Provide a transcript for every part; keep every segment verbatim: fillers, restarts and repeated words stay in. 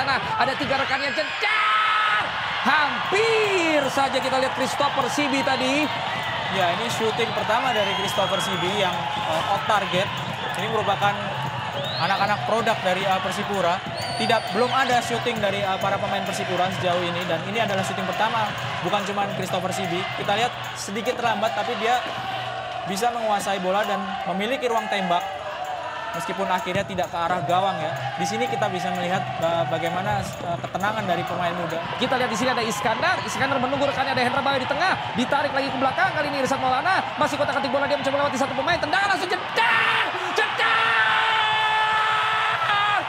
sana. Ada tiga rekannya, jedar. Hampir saja kita lihat Christopher Sibi tadi. Ya, ini syuting pertama dari Christopher Sibi yang uh, off target. Ini merupakan anak-anak produk dari uh, Persipura. Tidak, belum ada syuting dari uh, para pemain Persipura sejauh ini. Dan ini adalah syuting pertama, bukan cuma Christopher Sibi. Kita lihat sedikit terlambat, tapi dia bisa menguasai bola dan memiliki ruang tembak. Meskipun akhirnya tidak ke arah gawang ya. Di sini kita bisa melihat uh, bagaimana uh, ketenangan dari pemain muda. Kita lihat di sini ada Iskandar. Iskandar menunggu rekannya, ada Hendra Bayo di tengah. Ditarik lagi ke belakang. Kali ini Irsad Maulana. Masih kotak-katik bola, dia mencoba melewati satu pemain. Tendangan langsung jedar. Jedar!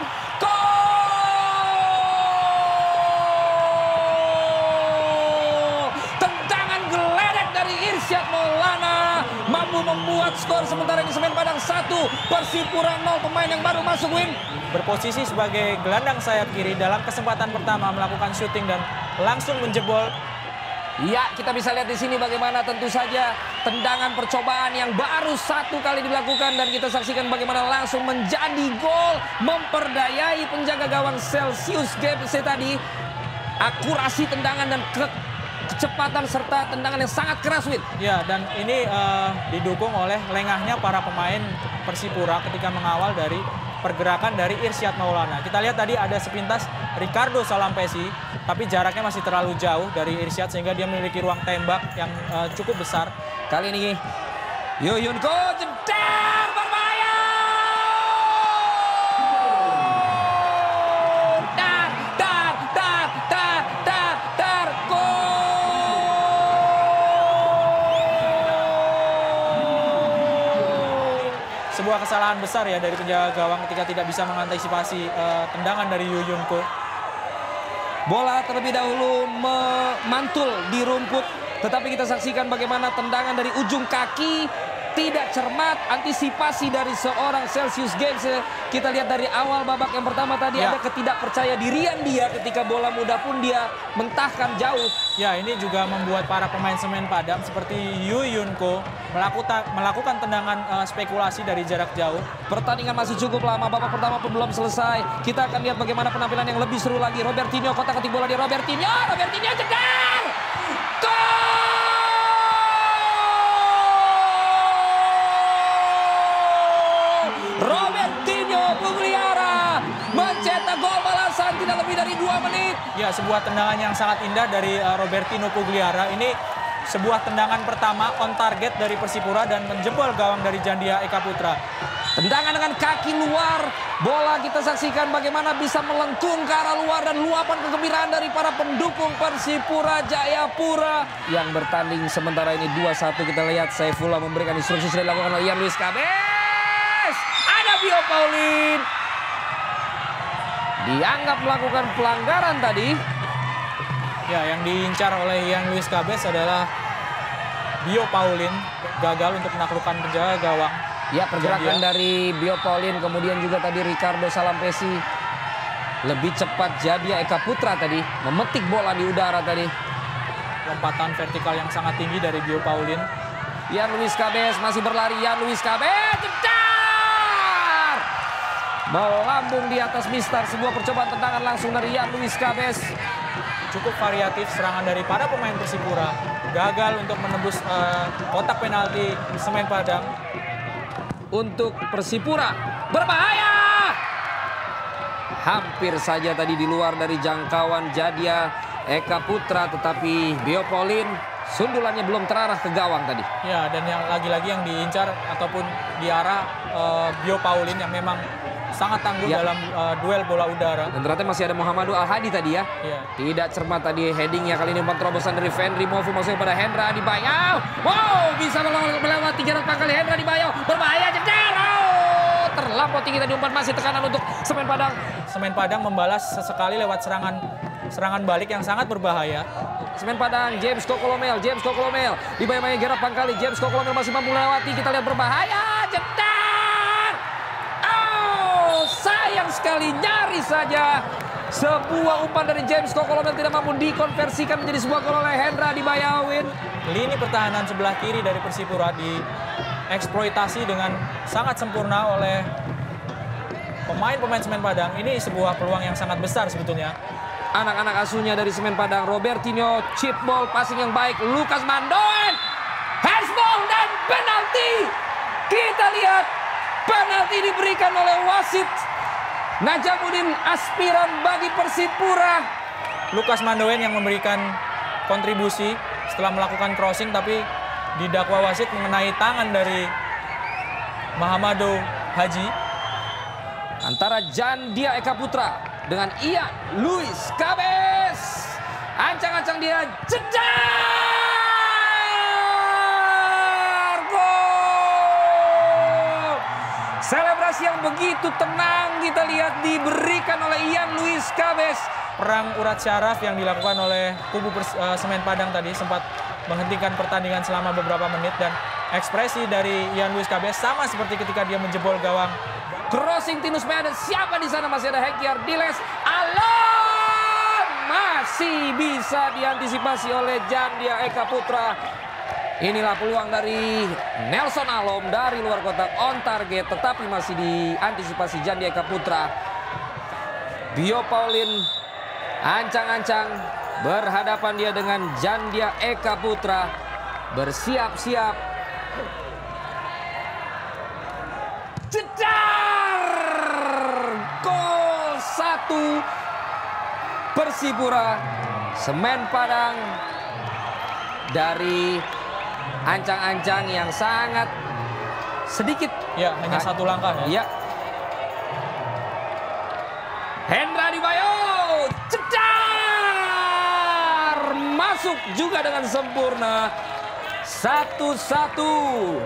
Gol! Tendangan geledek dari Irsyad Maulana. Mampu membuat skor, sementara ini Semen Padang satu, Persipura nol. Pemain yang baru masuk, Win. Berposisi sebagai gelandang sayap kiri dalam kesempatan pertama melakukan syuting dan langsung menjebol. Ya, kita bisa lihat di sini bagaimana tentu saja tendangan percobaan yang baru satu kali dilakukan. Dan kita saksikan bagaimana langsung menjadi gol. Memperdayai penjaga gawang Celsius G P C tadi. Akurasi tendangan dan ke kecepatan serta tendangan yang sangat keras, Win. Ya, dan ini uh, didukung oleh lengahnya para pemain Persipura ketika mengawal dari pergerakan dari Irsyad Maulana. Kita lihat tadi ada sepintas Ricardo Salampesi, tapi jaraknya masih terlalu jauh dari Irsyad sehingga dia memiliki ruang tembak yang uh, cukup besar. Kali ini Yuyunko jedar, berbahaya. Dar, dar, dar, dar, dar, dar, Sebuah kesalahan besar ya dari penjaga gawang ketika tidak bisa mengantisipasi uh, tendangan dari Yuyunko. Bola terlebih dahulu memantul di rumput, tetapi kita saksikan bagaimana tendangan dari ujung kaki tidak cermat, antisipasi dari seorang Celsius Games. Kita lihat dari awal babak yang pertama tadi ya. Ada ketidakpercaya dirian dia ketika bola mudah pun dia mentahkan jauh. Ya, ini juga membuat para pemain Semen Padang seperti Yuyunko melakukan melakukan tendangan uh, spekulasi dari jarak jauh. Pertandingan masih cukup lama, babak pertama pun belum selesai. Kita akan lihat bagaimana penampilan yang lebih seru lagi. Robertinho kotak-katik bola di Robertinho, Robertinho jedar! Gol! Robertinho Pugliara mencetak gol balasan tidak lebih dari dua menit. Ya, sebuah tendangan yang sangat indah dari uh, Robertinho Pugliara. Ini sebuah tendangan pertama on target dari Persipura dan menjebol gawang dari Jandia Eka Putra. Tendangan dengan kaki luar, bola kita saksikan bagaimana bisa melengkung ke arah luar dan luapan kegembiraan dari para pendukung Persipura Jayapura yang bertanding sementara ini dua satu. Kita lihat Saifullah memberikan instruksi sudah dilakukan oleh Ian Luis Cabes. Ada Bio Paulin. Dianggap melakukan pelanggaran tadi. Ya, yang diincar oleh Ian Luis Cabes adalah Bio Paulin, gagal untuk menaklukkan penjaga gawang. Ya, pergerakan Jandia dari Bio Paulin, kemudian juga tadi Ricardo Salampesi. Lebih cepat Jandia Eka Putra tadi, memetik bola di udara tadi. Lompatan vertikal yang sangat tinggi dari Bio Paulin. Ian Luis Cabes masih berlari, Ian Luis Cabes, jedar! Melambung di atas mistar, sebuah percobaan tendangan langsung dari Ian Luis Cabes. Cukup variatif serangan dari para pemain Persipura. Gagal untuk menembus uh, kotak penalti Semen Padang. Untuk Persipura, berbahaya! Hampir saja tadi di luar dari jangkauan Jandia Eka Putra, tetapi Bio Paulin sundulannya belum terarah ke gawang tadi. Ya, dan yang lagi-lagi yang diincar ataupun diarah uh, Bio Paulin yang memang sangat tangguh ya. dalam uh, duel bola udara. Dan ternyata masih ada Muhammadu Al-Hadi tadi ya. ya. Tidak cermat tadi headingnya, kali ini umpan terobosan dari Fenry Mofu maksudnya pada Hendra Adibayau. Wow, bisa melewati jarak pangkal Hendra Adibayau. Berbahaya, jedar. Oh, terlampau tinggi tadi umpan, masih tekanan untuk Semen Padang. Semen Padang membalas sesekali lewat serangan serangan balik yang sangat berbahaya. Semen Padang, James Kokolomel, James Kokolomel. Dibayang-bayang Gerard Pangkali, James Kokolomel masih mampu melewati. Kita lihat berbahaya, jedar. Sayang sekali, nyaris saja sebuah umpan dari James Kokolomel tidak mampu dikonversikan menjadi sebuah gol oleh Hendra Adibayau. Lini pertahanan sebelah kiri dari Persipura dieksploitasi dengan sangat sempurna oleh pemain-pemain Semen Padang, ini sebuah peluang yang sangat besar sebetulnya. Anak-anak asuhnya dari Semen Padang, Robertinho, chip ball, passing yang baik, Lukas Mandoen, handsball dan penalti. Kita lihat penalti diberikan oleh wasit Najamuddin, aspiran bagi Persipura. Lukas Mandoen yang memberikan kontribusi setelah melakukan crossing, tapi didakwa wasit mengenai tangan dari Mahamado Haji. Antara Jandia Eka Putra dengan Ian Luis Cabes. Ancang-ancang dia, jedar! Gol! Selebrasi yang begitu tenang kita lihat diberikan oleh Ian Luis Cabes. Perang urat syaraf yang dilakukan oleh kubu Pers uh, Semen Padang tadi sempat menghentikan pertandingan selama beberapa menit, dan ekspresi dari Ian Luis Cabes sama seperti ketika dia menjebol gawang. Crossing Tinus Medan, siapa di sana? Masih ada Hengki Ardiles. Alon masih bisa diantisipasi oleh Jandia Eka Putra. Inilah peluang dari Nelson Alom dari luar kotak, on target, tetapi masih diantisipasi Jandia Eka Putra. Bio Paulin ancang-ancang berhadapan dia dengan Jandia Eka Putra. Bersiap-siap. Jedar! Gol satu Persipura. Semen Padang dari ancang-ancang yang sangat sedikit. Ya, hanya Hah? satu langkah ya. Ya. Hendra Dibayo, jedar! Masuk juga dengan sempurna. Satu-satu.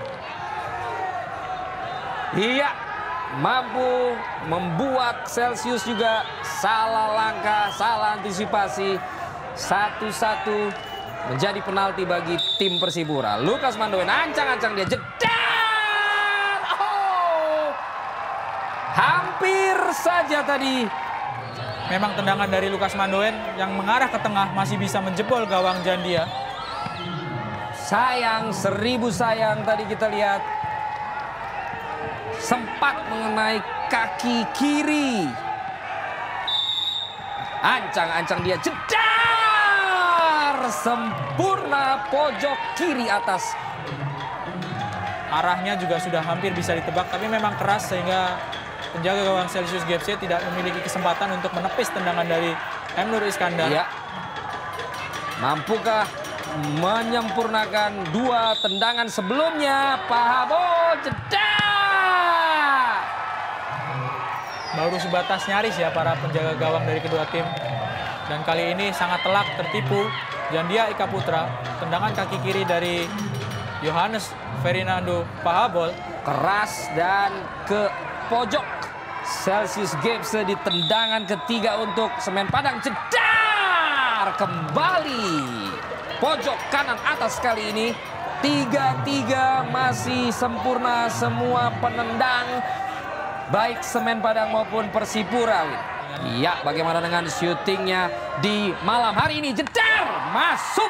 Iya, mampu membuat Celsius juga salah langkah, salah antisipasi. Satu-satu menjadi penalti bagi tim Persipura. Lukas Mandoen ancang-ancang dia, jedar! Oh, hampir saja tadi. Memang tendangan dari Lukas Mandoen yang mengarah ke tengah masih bisa menjebol gawang Jandia. Sayang, seribu sayang tadi kita lihat. Sempat mengenai kaki kiri. Ancang-ancang dia, jedar! Sempurna pojok kiri atas. Arahnya juga sudah hampir bisa ditebak, tapi memang keras sehingga penjaga gawang Celsius G F C tidak memiliki kesempatan untuk menepis tendangan dari M. Nur Iskandar. Ya. Mampukah menyempurnakan dua tendangan sebelumnya? Pahabo, jedar! Baru sebatas nyaris ya para penjaga gawang dari kedua tim. Dan kali ini sangat telak tertipu Jandia Eka Putra. Tendangan kaki kiri dari Yohanes Fernando Pahabol. Keras dan ke pojok. Celsius G F C di tendangan ketiga untuk Semen Padang, jedar! Kembali pojok kanan atas kali ini. tiga tiga masih sempurna semua penendang. Baik Semen Padang maupun Persipura. Iya, bagaimana dengan syutingnya di malam hari ini? Jedar! Masuk!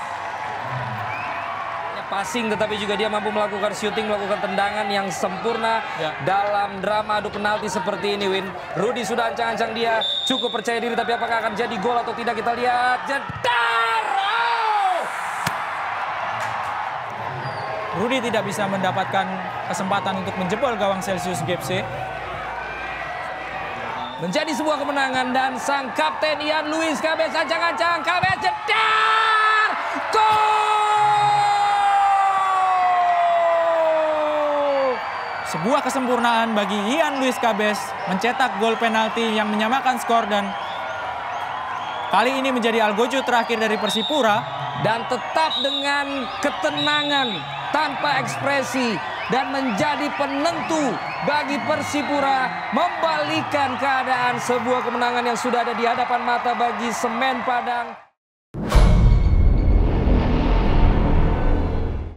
Passing, tetapi juga dia mampu melakukan syuting, melakukan tendangan yang sempurna ya. Dalam drama adu penalti seperti ini, Win. Rudy sudah ancang-ancang dia, cukup percaya diri, tapi apakah akan jadi gol atau tidak kita lihat. Jedar! Oh! Rudy tidak bisa mendapatkan kesempatan untuk menjebol gawang Celsius G F C. Menjadi sebuah kemenangan dan sang kapten Ian Luis Cabes ancang-ancang, Cabes jedar! Gol! Sebuah kesempurnaan bagi Ian Luis Cabes mencetak gol penalti yang menyamakan skor, dan kali ini menjadi algojo terakhir dari Persipura. Dan tetap dengan ketenangan, tanpa ekspresi, dan menjadi penentu bagi Persipura membalikan keadaan, sebuah kemenangan yang sudah ada di hadapan mata bagi Semen Padang.